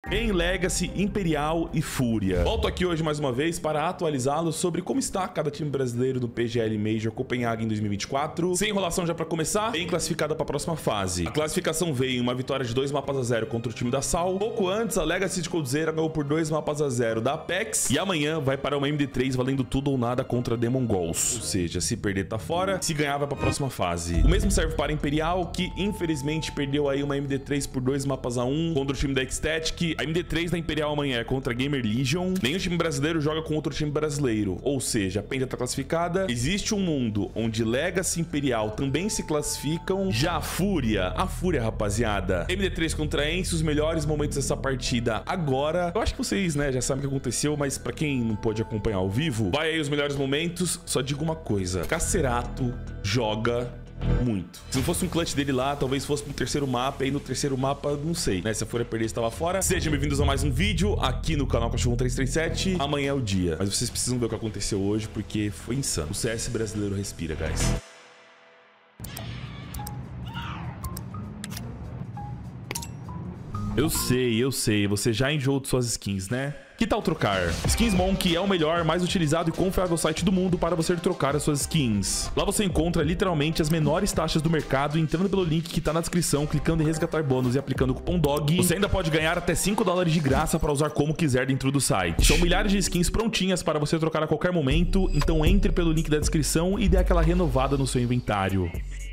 em Legacy, Imperial e Fúria. Volto aqui hoje mais uma vez para atualizá-los sobre como está cada time brasileiro do PGL Major Copenhague em 2024. Sem enrolação já para começar, bem classificada para a próxima fase. A classificação veio em uma vitória de 2 mapas a 0 contra o time da Sal. Pouco antes, a Legacy de Coldzera ganhou por 2 mapas a 0 da Apex. E amanhã vai para uma MD3 valendo tudo ou nada contra Demon Goals. Ou seja, se perder tá fora, se ganhar vai para a próxima fase. O mesmo serve para Imperial, que infelizmente perdeu aí uma MD3 por 2 mapas a 1 contra o time da Ecstatic. A MD3 da Imperial amanhã é contra a Gamer Legion. Nenhum time brasileiro joga com outro time brasileiro. Ou seja, a PEN já tá classificada. Existe um mundo onde Legacy e Imperial também se classificam. Já a Fúria, rapaziada. MD3 contra Ence, os melhores momentos dessa partida agora. Eu acho que vocês, né, já sabem o que aconteceu, mas pra quem não pôde acompanhar ao vivo, vai aí os melhores momentos. Só digo uma coisa, Cacerato joga muito. Se não fosse um clutch dele lá, talvez fosse pro terceiro mapa. E no terceiro mapa, não sei, né? Se a Fúria perder, estava fora. Sejam bem-vindos a mais um vídeo aqui no canal Cachorro 337. Amanhã é o dia. Mas vocês precisam ver o que aconteceu hoje, porque foi insano. O CS brasileiro respira, guys. Eu sei. Você já enjoou de suas skins, né? Que tal trocar? Skins Monk é o melhor, mais utilizado e confiável site do mundo para você trocar as suas skins. Lá você encontra literalmente as menores taxas do mercado. Entrando pelo link que tá na descrição, clicando em resgatar bônus e aplicando o cupom DOG, você ainda pode ganhar até $5 de graça para usar como quiser dentro do site. São milhares de skins prontinhas para você trocar a qualquer momento, então entre pelo link da descrição e dê aquela renovada no seu inventário.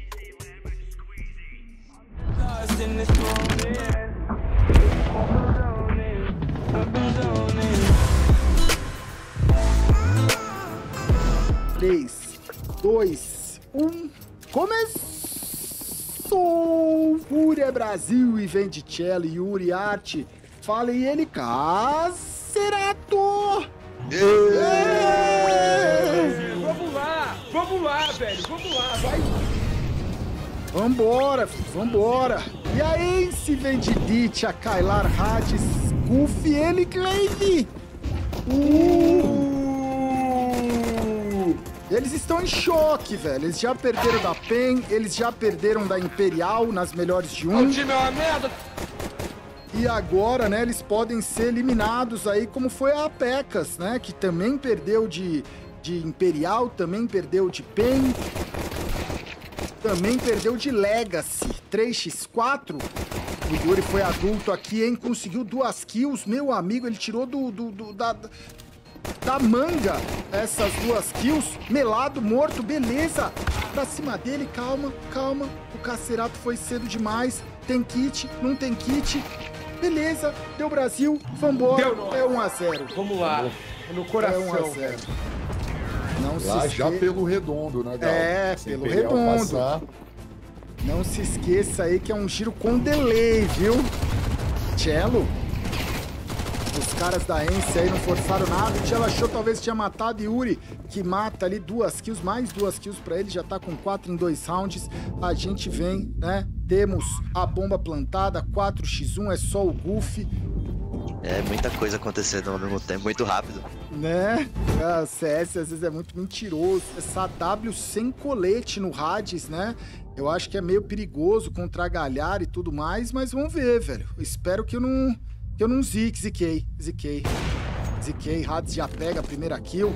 3, 2, 1, começou! Fúria Brasil e vem de Cello, Yuri Arte. Fala e ele, Cacerato! Vamos lá, velho, vamos lá, vai! Vambora, filho, vambora! E a Ence vem de Ditch, a Kailar Hades, Goofy, ele, Glaive! Eles estão em choque, velho. Eles já perderam da PEN, eles já perderam da Imperial nas melhores de um. O time é uma merda! E agora, né, eles podem ser eliminados aí, como foi a Apecas, né? Que também perdeu de Imperial, também perdeu de PEN, também perdeu de Legacy. 3x4. O Yuri foi adulto aqui, hein? Conseguiu 2 kills. Meu amigo, ele tirou da manga essas 2 kills. Melado, morto, beleza. Pra cima dele, calma. O Cacerato foi cedo demais. Tem kit, não tem kit. Beleza, deu Brasil, vambora. É 1x0. Vamos lá, no coração. É 1x0. Não lá se já pelo redondo, né, Gal? É, se pelo Imperial redondo. Passar... Não se esqueça aí que é um giro com delay, viu? Cello. Os caras da Ence aí não forçaram nada. O Cello achou talvez tinha matado Yuri, que mata ali 2 kills, mais 2 kills pra ele. Já tá com 4 em 2 rounds. A gente vem, né? Temos a bomba plantada, 4x1, é só o Goofy. É muita coisa acontecendo ao mesmo tempo, muito rápido. Né? A CS às vezes é muito mentiroso. Essa W sem colete no Hades, né? Eu acho que é meio perigoso contra a Galhar e tudo mais, mas vamos ver, velho. Eu espero que eu não ziquei. Hades já pega a primeira kill.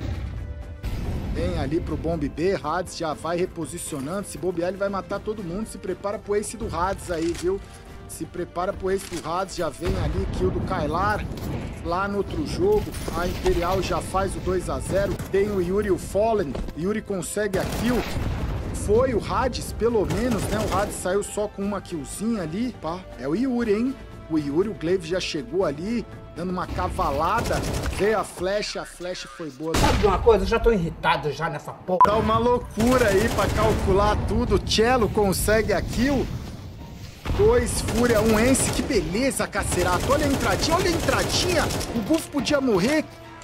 Vem ali pro Bomb B, Hades já vai reposicionando. Se bobear, ele vai matar todo mundo. Se prepara pro ace do Hades aí, viu? Se prepara pro ace do Hades, já vem ali, kill do Kailar. Lá no outro jogo, a Imperial já faz o 2x0. Tem o Yuri e o Fallen. Yuri consegue a kill. Foi o Hades, pelo menos, né? O Hades saiu só com uma killzinha ali. Pá, é o Yuri, hein? O Yuri, o Glaive já chegou ali, dando uma cavalada. Veio a flecha foi boa. Sabe de uma coisa? Eu já tô irritado já nessa porra. Tá uma loucura aí pra calcular tudo. Cello consegue a kill. 2 Fúria, 1 Ence. Que beleza, Cacerato. Olha a entradinha. O Buff podia morrer.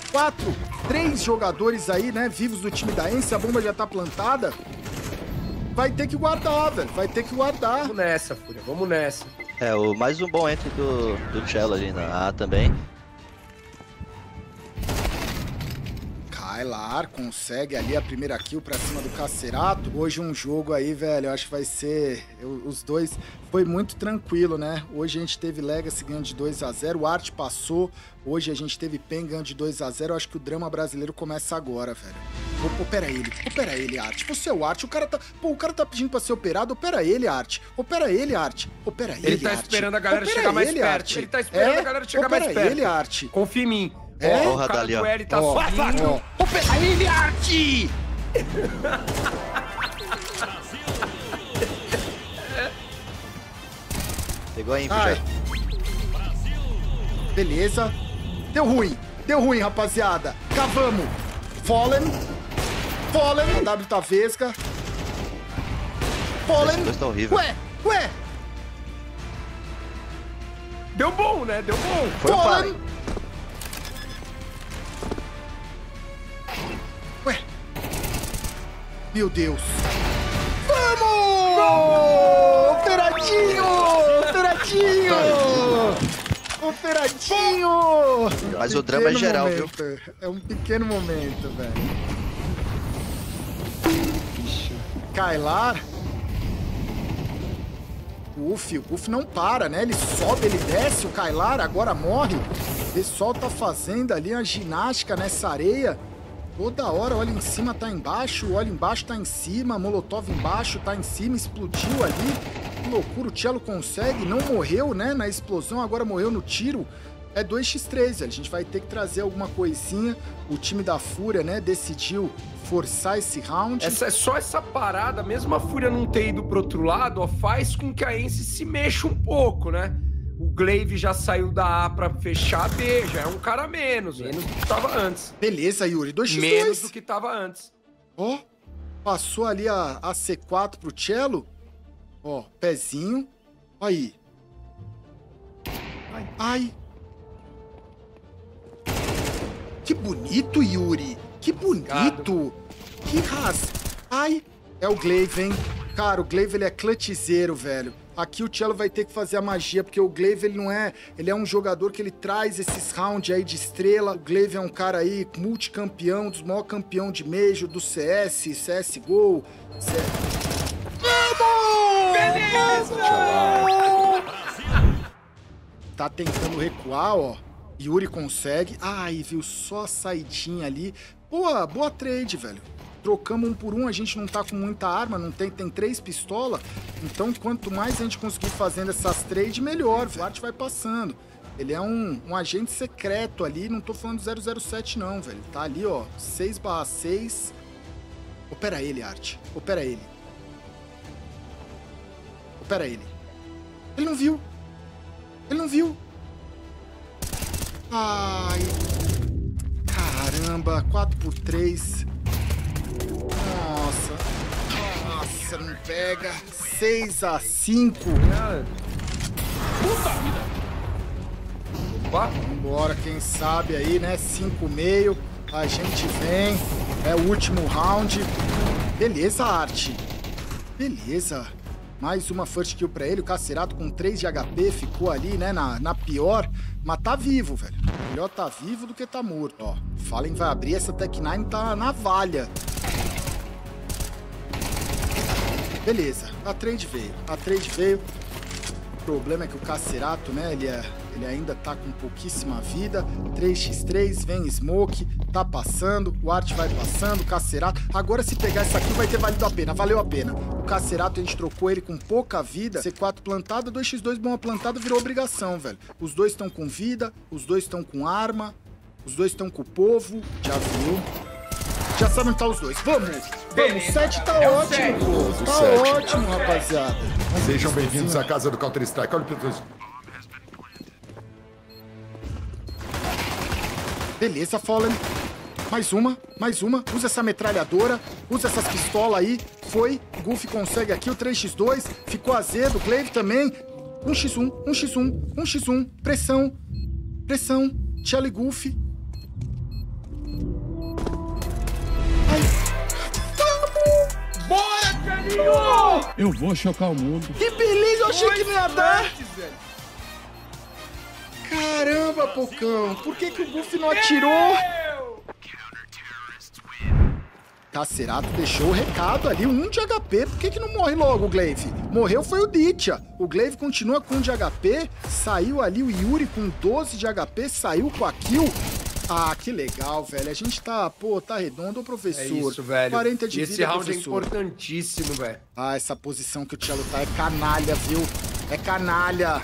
3 jogadores aí, né, vivos do time da Ence. A bomba já tá plantada. Vai ter que guardar, velho. Vai ter que guardar. Vamos nessa, Fúria. Vamos nessa. É, mais um bom entry do Cello ali na A também. Kailar consegue ali a primeira kill pra cima do Cacerato. Hoje um jogo aí, velho, eu acho que vai ser... Os dois... Foi muito tranquilo, né? Hoje a gente teve Legacy ganhando de 2-0, o Art passou. Hoje a gente teve PEN ganhando de 2-0. Eu acho que o drama brasileiro começa agora, velho. Opera ele, Art. Você é o Art, o cara tá... Pô, o cara tá pedindo pra ser operado. Opera ele, Art. Opera ele, Art. Opera ele, Art. Ele tá esperando a galera chegar mais perto. Ele tá esperando a galera chegar mais perto. Opera ele, Art. Confia em mim. Ó, O cara ali, ó. do L tá subindo. Opera ele, Art! Pegou a info já. Beleza. Deu ruim, rapaziada. Cavamos. Fallen. A W tá vesga. Fallen. Esses dois tá horrível. Ué. Deu bom, né? Deu bom. Foi o Fallen. pai. Ué. Meu Deus. Vamos! Operadinho! Mas o drama é geral, viu? É um pequeno momento, velho. Kailar. O Guf não para, né? Ele sobe, ele desce, o Kailar agora morre. O pessoal tá fazendo ali uma ginástica nessa areia. Toda hora, olha em cima, tá embaixo, olha embaixo, tá em cima, Molotov embaixo, tá em cima, explodiu ali. Que loucura, o Cello consegue, não morreu, né, na explosão, agora morreu no tiro. É 2x3, a gente vai ter que trazer alguma coisinha. O time da Fúria, né, decidiu forçar esse round. Só essa parada, mesmo a Fúria não ter ido pro outro lado, ó, faz com que a Ence se mexa um pouco, né? O Glaive já saiu da A pra fechar a B, já é um cara menos do que tava antes. Beleza, Yuri, 2x2. Menos do que tava antes. Ó, passou ali a C4 pro Cello. Ó, pezinho. Aí. Ai. Que bonito, Yuri. Que bonito. Que Ai. É o Glaive, hein? Cara, o Glaive, ele é clutchzeiro, velho. Aqui o Cello vai ter que fazer a magia, porque o Glaive, ele não é... Ele é um jogador que ele traz esses rounds aí de estrela. O Glaive é um cara aí multicampeão, dos maiores campeão de Major, do CS, CSGO. Vamos! Beleza! Tá tentando recuar, ó. Yuri consegue. Ai, viu? Só a saidinha ali. Boa trade, velho. Trocamos um por um, a gente não tá com muita arma, não tem 3 pistolas. Então, quanto mais a gente conseguir fazendo essas trades, melhor. O Art vai passando. Ele é um agente secreto ali, não tô falando 007 não, velho. Tá ali, ó, 6/6. Opera ele, Art. Opera ele. Opera ele. Ele não viu. Ele não viu. Ai. Caramba, 4x3. Nossa, não pega. 6/5. Puta vida. Vambora, quem sabe aí, né? 5,5. A gente vem. É o último round. Beleza, Art. Beleza. Mais uma first kill pra ele. O Cacerato com 3 de HP ficou ali, né? Na pior. Mas tá vivo, velho. Melhor tá vivo do que tá morto. Ó, Fallen vai abrir. Essa Tech-9 tá na valha. Beleza. A trade veio. O problema é que o Cacerato, né? Ele ainda tá com pouquíssima vida. 3x3, vem Smoke, tá passando, o Art vai passando, o Cacerato. Agora se pegar essa aqui vai ter valido a pena, valeu a pena. O Cacerato a gente trocou ele com pouca vida. C4 plantada, 2x2 bomba plantada, virou obrigação, velho. Os dois estão com vida, os dois estão com arma, os dois estão com o povo. Já viu? Já sabe onde tá os dois. Vamos! Vamos, 7 tá ótimo! Tá ótimo, rapaziada. Sejam bem-vindos à casa do Counter-Strike. Olha o Petrus. Beleza, Fallen. Mais uma. Usa essa metralhadora. Usa essas pistolas aí. Foi. Guf consegue aqui o 3x2. Ficou azedo. Glaive também. 1x1. Pressão. Cello e Guf. Bora, Cellinho! Eu vou chocar o mundo. Que beleza, eu achei que não ia dar. Caramba, Pocão. Por que o Guf não atirou? Cacerato deixou o recado ali, 1 de HP. Por que não morre logo o Glaive? Morreu foi o Ditya. O Glaive continua com 1 de HP. Saiu ali o Yuri com 12 de HP. Saiu com a kill. Ah, que legal, velho. A gente tá, pô, tá redondo, professor. É isso, velho. 40 de Esse vida, round professor. é importantíssimo, velho. Ah, essa posição que o Cello tá é canalha, viu? É canalha.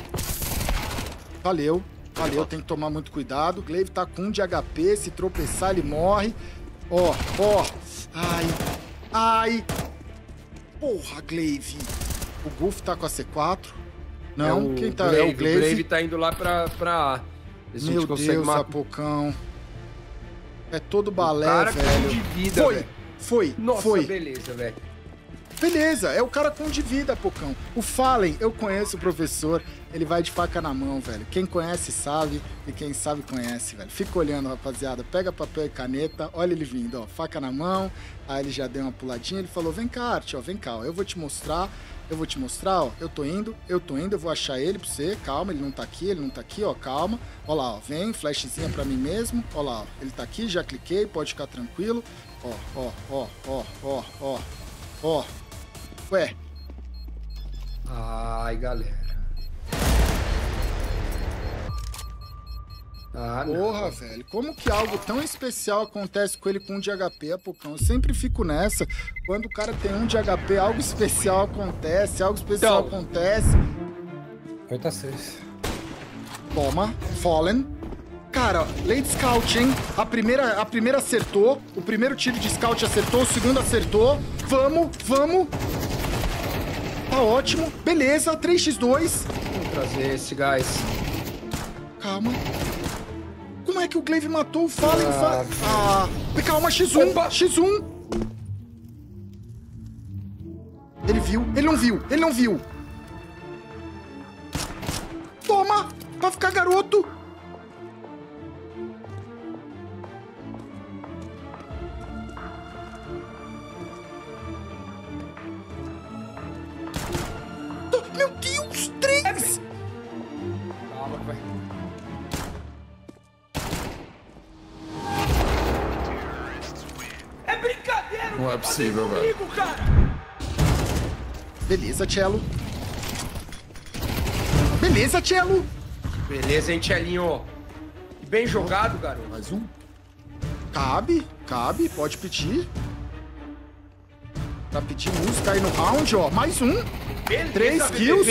Valeu, valeu. Tem que tomar muito cuidado. O Glaive tá com 1 de HP. Se tropeçar, ele morre. Ó, ó. Ai, ai. Porra, Glaive. O Gulf tá com a C4. Não, quem tá? Glaive, É o Glaive. O Glaive tá indo lá pra A. Meu Deus, Apocão. É todo balé, cara velho. de vida, foi, velho. foi, Nossa, foi. beleza, velho. Beleza, é o cara com de vida, Pocão. O Fallen, eu conheço o professor, ele vai de faca na mão, velho. Quem conhece sabe e quem sabe conhece, velho. Fica olhando, rapaziada. Pega papel e caneta, olha ele vindo, ó. Faca na mão, aí ele já deu uma puladinha, ele falou, vem cá, Art, ó, vem cá, ó. Eu vou te mostrar, ó. Eu tô indo, eu vou achar ele pra você. Calma, ele não tá aqui, ó, calma. Ó lá, ó, vem, flashzinha pra mim mesmo. Ó lá, ó, ele tá aqui, já cliquei, pode ficar tranquilo. Ó. Ué. Ai, galera. Ah, porra, velho. Como que algo tão especial acontece com ele com 1 de HP, Apocão? Eu sempre fico nessa. Quando o cara tem 1 de HP, algo especial acontece, acontece. 8-6. Toma, Fallen. Cara, Late Scout, hein? A primeira acertou. O primeiro tiro de Scout acertou, o segundo acertou. Vamos. Tá ótimo. Beleza, 3x2. Vamos trazer esse gás. Calma. Como é que o Glaive matou o Fallen? Calma, X1. Opa. X1. Ele viu. Ele não viu. Toma. Pra ficar garoto. Meu Deus, 3! Calma, vai. É brincadeira! Não é possível, velho. Cara. Beleza, Cello. Beleza, hein, Tchelinho? Bem jogado, garoto. Mais um? Cabe, pode pedir. Pra pedir música aí no round, ó. Mais um. Beleza, 3 kills.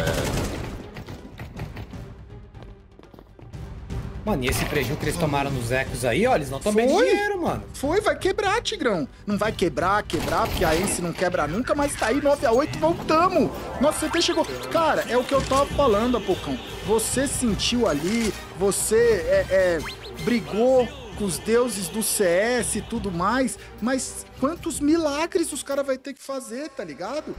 Mano, e esse prejuízo que eles tomaram nos ecos aí, ó, eles não estão bem de dinheiro, mano. Vai quebrar, Tigrão. Não vai quebrar, porque a Ence não quebra nunca, mas tá aí, 9-8, voltamos. Nossa, CT chegou. Cara, é o que eu tava falando, Apocão. Você sentiu ali, você brigou com os deuses do CS e tudo mais, mas quantos milagres os caras vão ter que fazer, tá ligado?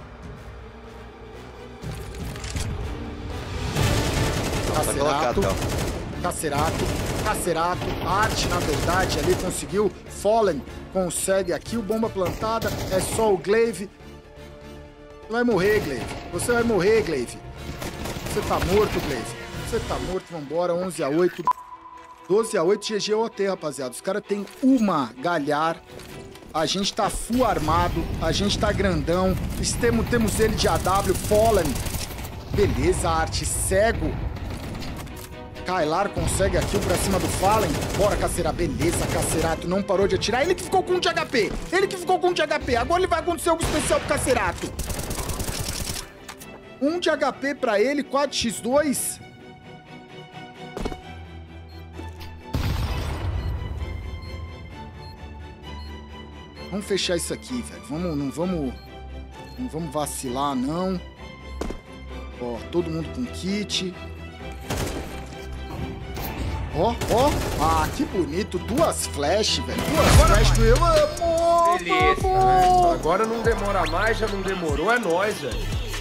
Cacerato, Art, na verdade, ali conseguiu, Fallen consegue aqui, o bomba plantada, é só o Glaive. Você vai morrer, Glaive. Você tá morto, Glaive. Vambora, 11-8. 12-8, GG OT, rapaziada. Os caras têm uma galhar. A gente tá full armado, a gente tá grandão. Temos ele de AW, Fallen. Beleza, Art, cego. Kailar consegue a kill pra cima do Fallen. Bora, Cacerato. Beleza, Cacerato. Não parou de atirar. Ele que ficou com 1 de HP. Agora ele vai acontecer algo especial pro Cacerato. 1 de HP pra ele. 4x2. Vamos fechar isso aqui, velho. Não vamos vacilar, não. Ó, todo mundo com kit. Ó. Ah, que bonito. 2 flash, velho. 2 flash do eu amo. Beleza, né? Agora não demora mais, já não demorou. É nóis, velho.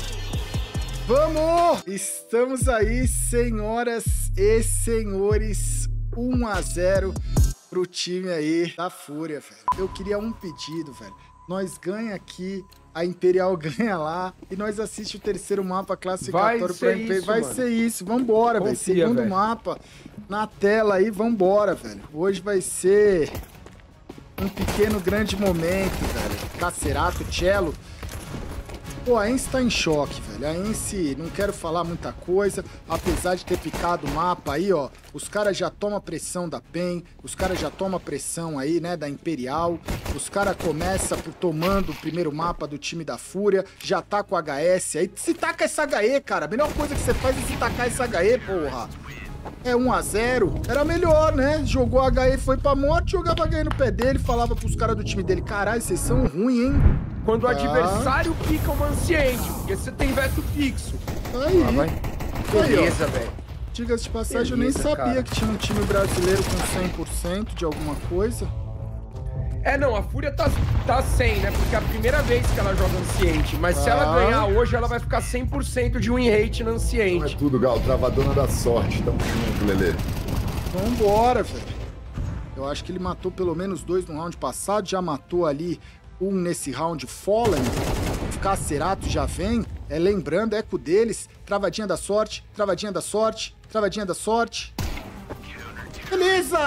Vamos! Estamos aí, senhoras e senhores. 1-0 pro time aí da Fúria, velho. Eu queria um pedido, velho. Nós ganha aqui, a Imperial ganha lá e nós assiste o terceiro mapa classificatório pra Imperial. Vai ser isso, vambora, velho. Segundo véio. Mapa na tela aí, vambora, velho. Hoje vai ser um pequeno grande momento, velho. Cacerato, Cello. Pô, a Ence tá em choque, velho. A Ence, não quero falar muita coisa, apesar de ter picado o mapa aí, ó. Os caras já tomam pressão da PEN, os caras já tomam pressão aí, né, da Imperial. Os caras começam tomando o primeiro mapa do time da Fúria, já tá com HS aí. Se taca essa HE, cara. A melhor coisa que você faz é se tacar essa HE, porra. É 1-0, era melhor, né? Jogou a HE, foi pra morte, jogava a HE no pé dele, falava pros caras do time dele, caralho, vocês são ruins, hein? Quando o adversário pica uma anciente, porque você tem veto fixo. Aí, beleza, velho. Diga-se de passagem, Beleza, eu nem sabia cara. que tinha um time brasileiro com 100% de alguma coisa. É, não, a Fúria tá 100, né? Porque é a primeira vez que ela joga Anciente. Mas se ela ganhar hoje, ela vai ficar 100% de win rate na Não é Anciente. tudo, Gal. Travadona da sorte. Tamo junto, Lelê. Vambora, velho. Eu acho que ele matou pelo menos 2 no round passado, já matou ali um nesse round Fallen. Cacerato já vem, lembrando, eco deles. Travadinha da sorte, travadinha da sorte, travadinha da sorte. Beleza!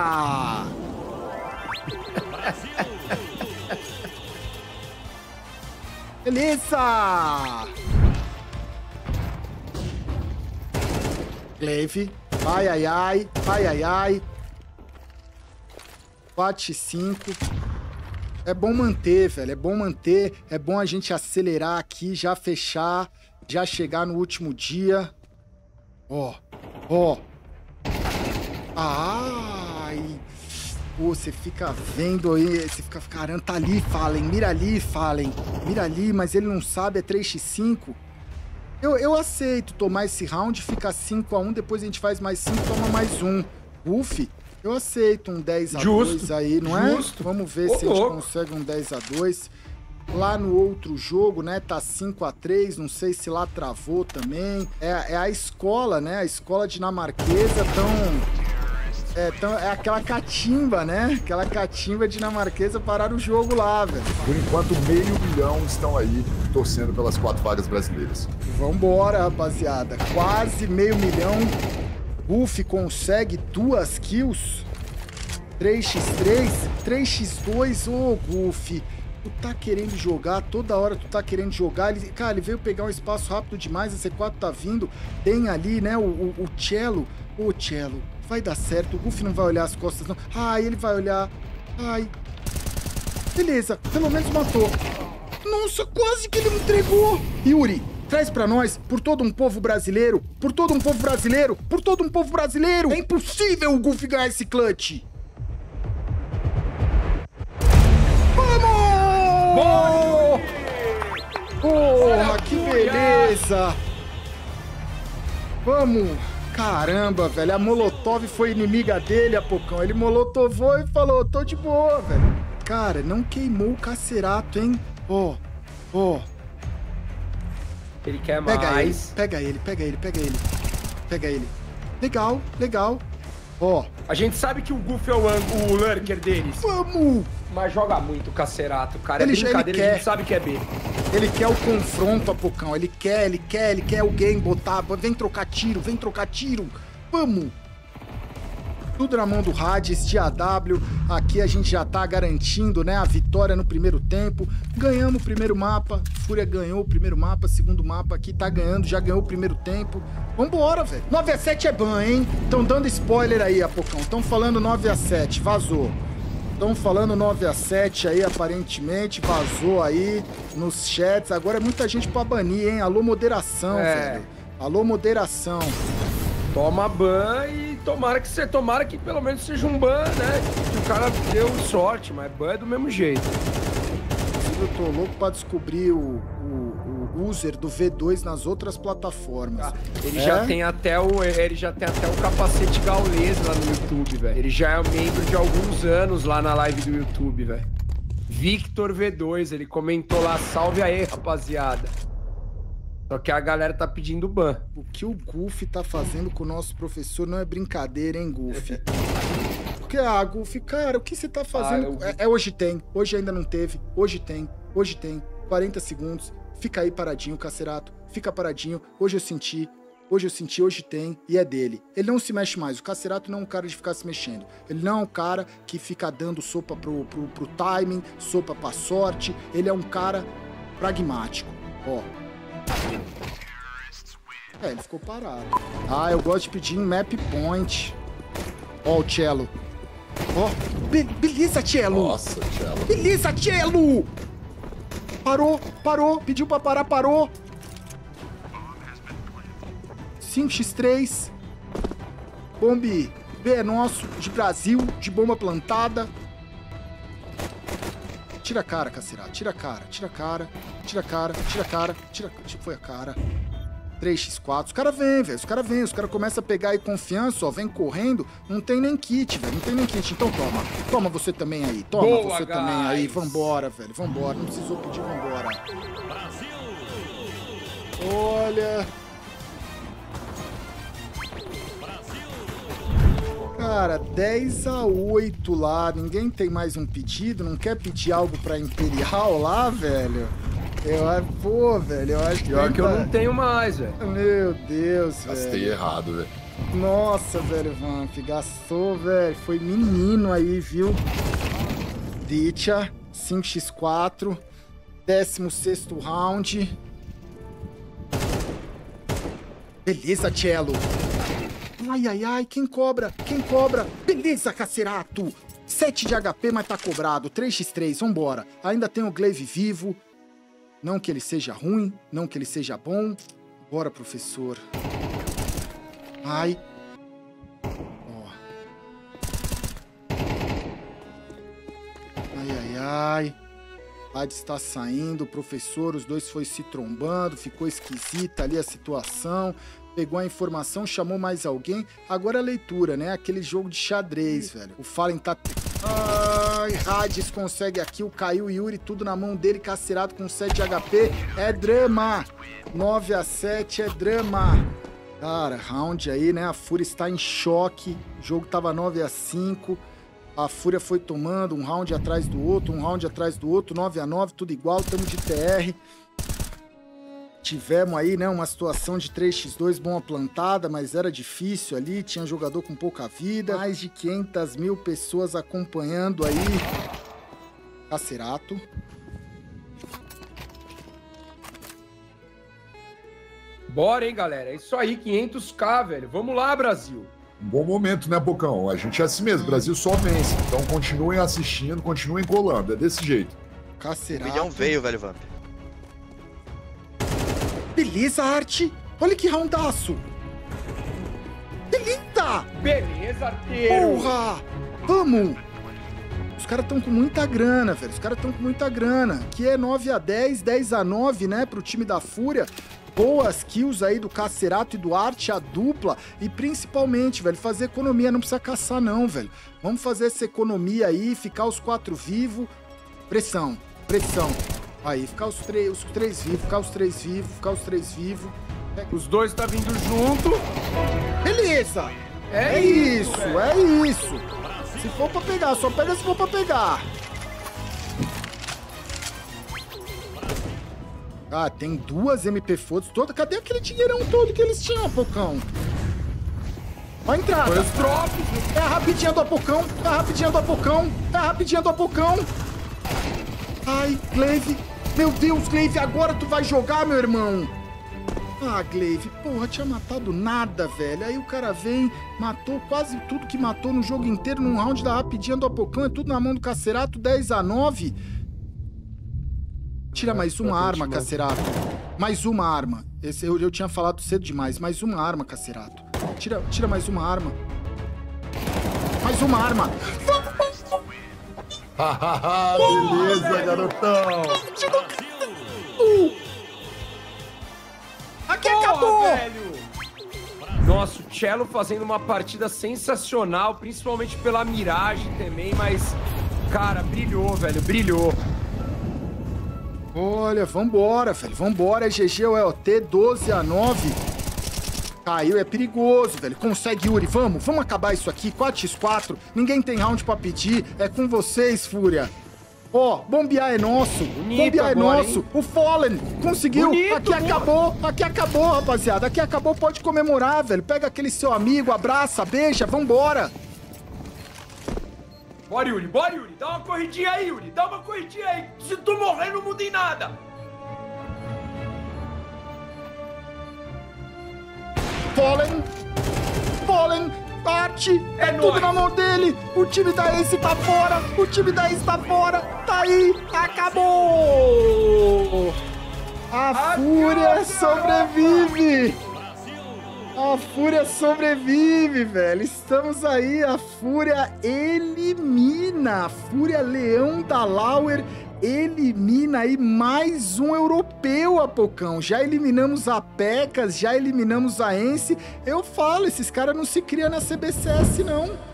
Beleza! Glaive. Ai, ai, ai. Ai, ai, ai. 4-5. É bom manter, velho. É bom manter. É bom a gente acelerar aqui, já fechar, já chegar no último dia. Ó. Ó. Ai. Pô, você fica vendo aí, você fica, caramba, tá ali, Fallen, mira ali, Fallen, mira ali, mas ele não sabe, é 3x5. Eu aceito tomar esse round, fica 5-1, depois a gente faz mais 5, toma mais um. Uff, eu aceito um 10-2 aí, não é? Vamos ver se a gente consegue um 10-2. Lá no outro jogo, né, tá 5-3, não sei se lá travou também. É a escola, né, a escola dinamarquesa É aquela catimba, né? Aquela catimba dinamarquesa pararam o jogo lá, velho. Por enquanto, 500 mil estão aí torcendo pelas 4 vagas brasileiras. Vambora, rapaziada. Quase 500 mil. Buff consegue 2 kills. 3x3, 3x2. Ô, Buff, tu tá querendo jogar, toda hora tu tá querendo jogar. Cara, ele veio pegar um espaço rápido demais, a C4 tá vindo. Tem ali, né, o Cello. Ô, Cello, vai dar certo, o Goofy não vai olhar as costas, não. Ai, ele vai olhar. Ai. Beleza, pelo menos matou. Nossa, quase que ele me entregou. Yuri, traz pra nós, por todo um povo brasileiro, por todo um povo brasileiro, por todo um povo brasileiro. É impossível o Goofy ganhar esse clutch. Vamos! Porra, que beleza. Vamos. Caramba, velho, a Molotov foi inimiga dele, Apocão. Ele molotovou e falou, tô de boa, velho. Cara, não queimou o Cacerato, hein? Ó, ó. Ele quer mais. Pega ele. Legal, legal. Ó. A gente sabe que o Goofy é o lurker deles. Vamos! Mas joga muito o Cacerato, cara. Ele brincadeira, a gente sabe que é B. Ele quer o confronto, Apocão. Ele quer alguém botar. Vem trocar tiro. Vamos! Tudo na mão do Hades, de AW. Aqui a gente já tá garantindo, né, a vitória no primeiro tempo. Ganhamos o primeiro mapa. Fúria ganhou o primeiro mapa. Segundo mapa aqui tá ganhando, já ganhou o primeiro tempo. Vambora, velho. 9-7 é ban, hein? Tão dando spoiler aí, Apocão. Tão falando 9-7. Vazou. Estão falando 9-7 aí, aparentemente. Vazou aí nos chats. Agora é muita gente pra banir, hein? Alô, moderação, velho. Alô, moderação. Toma ban e tomara que pelo menos seja um ban, né? Que o cara deu sorte, mas ban é do mesmo jeito. Eu tô louco pra descobrir o user do V2 nas outras plataformas. Ele já tem até o capacete gaulês lá no YouTube, velho. Ele já é membro de alguns anos lá na live do YouTube, velho. Victor V2, ele comentou lá, salve aí, rapaziada. Só que a galera tá pedindo ban. O que o Goofy tá fazendo com o nosso professor não é brincadeira, hein, Goofy? Porque, Goofy, cara, o que você tá fazendo? Hoje tem, hoje ainda não teve, hoje tem. 40 segundos. Fica aí paradinho, Cacerato. Fica paradinho. Hoje eu senti. Hoje eu senti, hoje tem, e é dele. Ele não se mexe mais. O Cacerato não é um cara de ficar se mexendo. Ele não é um cara que fica dando sopa pro timing, sopa pra sorte. Ele é um cara pragmático. Ó. Ele ficou parado. Ah, eu gosto de pedir em map point. Ó o Cello. Ó. Beleza, Cello. Nossa, Cello. Beleza, Cello. Parou. Pediu pra parar, parou. 5x3. Bombe B é nosso, de Brasil, de bomba plantada. Tira a cara, Cacerato. Tira a cara. Foi a cara. 3x4. Os caras vêm, velho. Os caras começam a pegar aí confiança, ó. Vem correndo. Não tem nem kit, velho. Não tem nem kit. Então toma. Toma você também aí. Toma Boa, você guys. também aí. Vambora, velho. Vambora. Não precisou pedir, vambora. Olha. Cara, 10-8 lá. Ninguém tem mais um pedido? Não quer pedir algo pra Imperial lá, velho? Pô, velho, eu acho que... Pior que eu não tenho mais, velho. Meu Deus, velho. Gastei errado, velho. Nossa, velho, Vamp, gastou, velho. Foi menino aí, viu? Ditcha, 5x4, 16º round. Beleza, Cello. Ai, quem cobra? Beleza, Cacerato. 7 de HP, mas tá cobrado. 3x3, vambora. Ainda tem o Glaive vivo. Não que ele seja ruim, não que ele seja bom. Bora, professor. Ai. Ó. Ai. Hades está saindo, o professor, os dois foi se trombando, ficou esquisita ali a situação. Pegou a informação, chamou mais alguém. Agora a leitura, né? Aquele jogo de xadrez, velho. O Fallen tá... Ai, Hades consegue aqui, o Caiu Yuri, tudo na mão dele, Cacerato com 7 de HP. É drama. 9-7 é drama. Cara, round aí, né? A Fúria está em choque. O jogo tava 9-5. A Fúria foi tomando um round atrás do outro, 9-9, tudo igual, tamo de TR. Tivemos aí, né, uma situação de 3x2 bomba plantada, mas era difícil ali, tinha jogador com pouca vida. Mais de 500 mil pessoas acompanhando aí. Cacerato. Bora, hein, galera. É isso aí, 500k, velho. Vamos lá, Brasil. Um bom momento, né, Bocão? A gente é assim mesmo, Brasil só vence. Então continuem assistindo, continuem colando, é desse jeito. Cacerato. O milhão veio, velho Vamp. Beleza, Arte. Olha que roundaço. Beleza. Beleza, arteiro. Porra. Vamos. Os caras estão com muita grana, velho. Que é 9-10, 10-9, né, pro time da Fúria. Boas kills aí do Cacerato e do Arte, a dupla. E principalmente, velho, fazer economia. Não precisa caçar, não, velho. Vamos fazer essa economia aí, ficar os 4 vivos. Pressão. Aí, ficar os três vivos. Os dois tá vindo junto. Beleza! É isso. Se for pra pegar, só pega se for pra pegar. Ah, tem 2 MP Fotos todas. Cadê aquele dinheirão todo que eles tinham, Pocão? Ó a entrada. Foi os drops. É a rapidinha do Apocão. Ai, Glaive. Meu Deus, Glaive, agora tu vai jogar, meu irmão. Ah, Glaive, porra, tinha matado nada, velho. Aí o cara vem, matou quase tudo que matou no jogo inteiro, num round da rapidinha do Apocão. É tudo na mão do Cacerato, 10-9. Tira mais uma arma, Cacerato. Mais uma arma. Esse eu tinha falado cedo demais. Mais uma arma, Cacerato. Tira mais uma arma. Beleza, garotão. Aqui acabou! Velho. Nossa, o Cello fazendo uma partida sensacional, principalmente pela miragem também, mas, cara, brilhou, velho, brilhou. Olha, vambora, velho, vambora. É GG ou EOT, 12-9. Caiu, é perigoso, velho. Consegue, Yuri, vamos acabar isso aqui, 4x4. Ninguém tem round pra pedir, é com vocês, Fúria. Ó, bombear é nosso. Bonito Bombear é agora, nosso. hein? O Fallen conseguiu. Bonito, aqui acabou. Aqui acabou, rapaziada. Aqui acabou. Pode comemorar, velho. Pega aquele seu amigo, abraça, beija. Vambora. Bora, Yuri. Bora, Yuri. Dá uma corridinha aí, Yuri. Dá uma corridinha aí. Se tu morrer, não muda em nada. Fallen, parte. É tudo nóis. na mão dele. O time da Ace tá fora. O time da Ace tá fora. Tá aí. Acabou. A Fúria sobrevive. A Fúria sobrevive, velho. Estamos aí. A Fúria elimina. A Fúria Leão da Lauer elimina aí mais um europeu, Apocão. Já eliminamos a Pecas, já eliminamos a Ence. Eu falo, esses caras não se criam na CBCS, não.